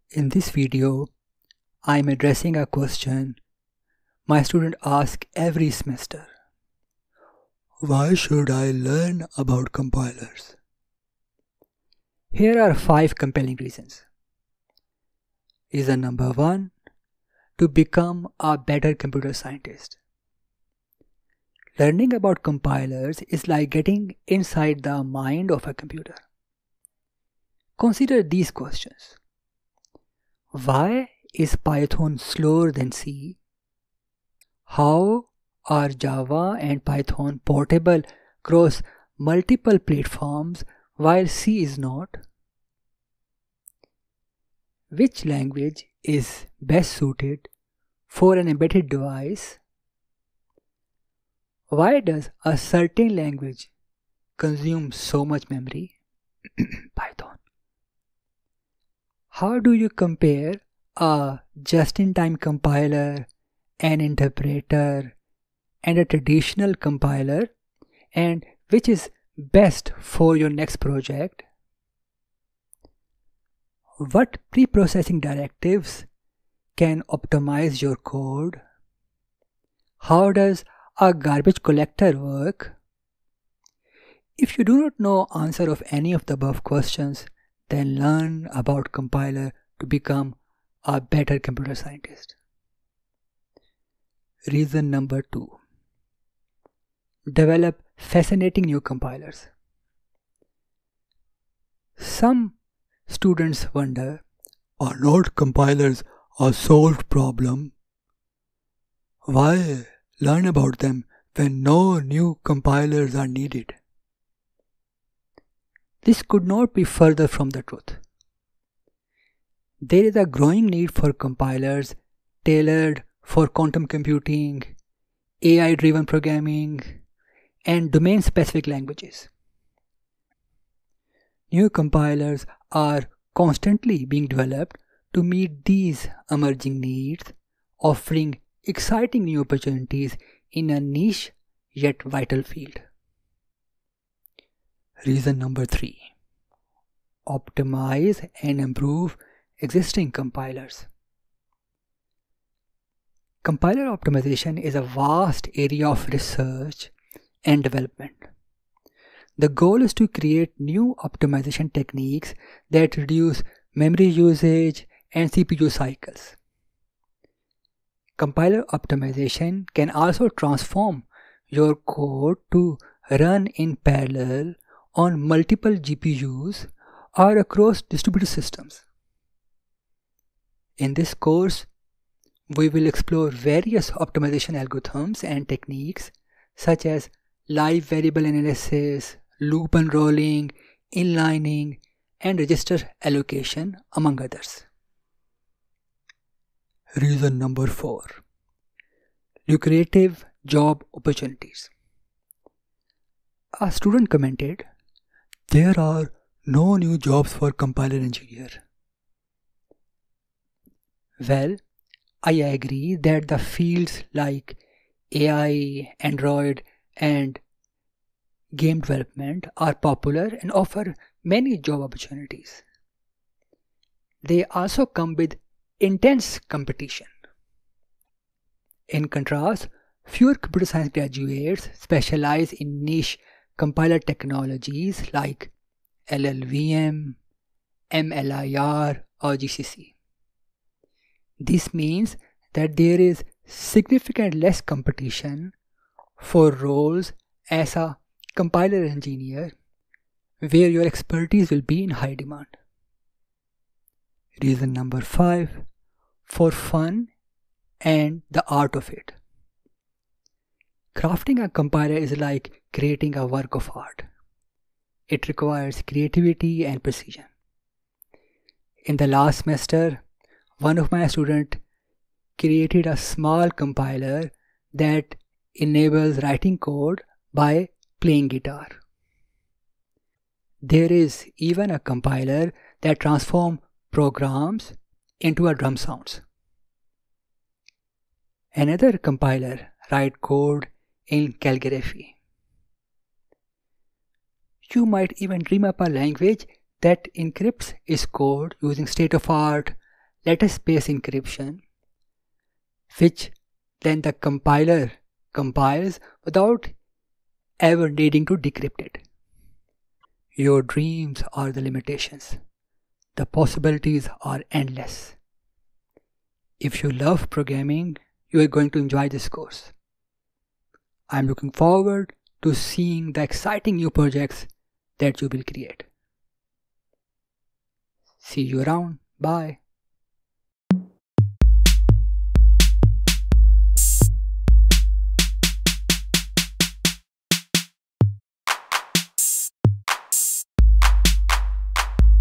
In this video, I am addressing a question my students ask every semester. Why should I learn about compilers? Here are 5 compelling reasons. Reason number 1, to become a better computer scientist. Learning about compilers is like getting inside the mind of a computer. Consider these questions. Why is Python slower than C? How are Java and Python portable across multiple platforms while C is not? Which language is best suited for an embedded device? Why does a certain language consume so much memory? Python. How do you compare a just-in-time compiler, an interpreter, and a traditional compiler, and which is best for your next project? What pre-processing directives can optimize your code? How does a garbage collector work? If you do not know the answer of any of the above questions, then learn about compiler to become a better computer scientist. Reason number 2. Develop fascinating new compilers. Some students wonder, are not compilers a solved problem? Why learn about them when no new compilers are needed? This could not be further from the truth. There is a growing need for compilers tailored for quantum computing, AI-driven programming, and domain-specific languages. New compilers are constantly being developed to meet these emerging needs, offering exciting new opportunities in a niche yet vital field. Reason number 3. Optimize and improve existing compilers. Compiler optimization is a vast area of research and development. The goal is to create new optimization techniques that reduce memory usage and CPU cycles. Compiler optimization can also transform your code to run in parallel on multiple GPUs or across distributed systems. In this course, we will explore various optimization algorithms and techniques such as live variable analysis, loop unrolling, inlining, and register allocation, among others. Reason number 4. Lucrative job opportunities. A student commented, there are no new jobs for compiler engineer. Well, I agree that the fields like AI, Android, and game development are popular and offer many job opportunities. They also come with intense competition. In contrast, fewer computer science graduates specialize in niche compiler technologies like LLVM, MLIR, or GCC. This means that there is significant less competition for roles as a compiler engineer, where your expertise will be in high demand. Reason number 5, for fun and the art of it. Crafting a compiler is like creating a work of art. It requires creativity and precision. In the last semester, one of my students created a small compiler that enables writing code by playing guitar. There is even a compiler that transforms programs into a drum sounds. Another compiler writes code in calligraphy. You might even dream up a language that encrypts its code using state-of-the-art lattice space encryption, which then the compiler compiles without ever needing to decrypt it. Your dreams are the limitations. The possibilities are endless. If you love programming, you are going to enjoy this course. I'm looking forward to seeing the exciting new projects that you will create. See you around. Bye.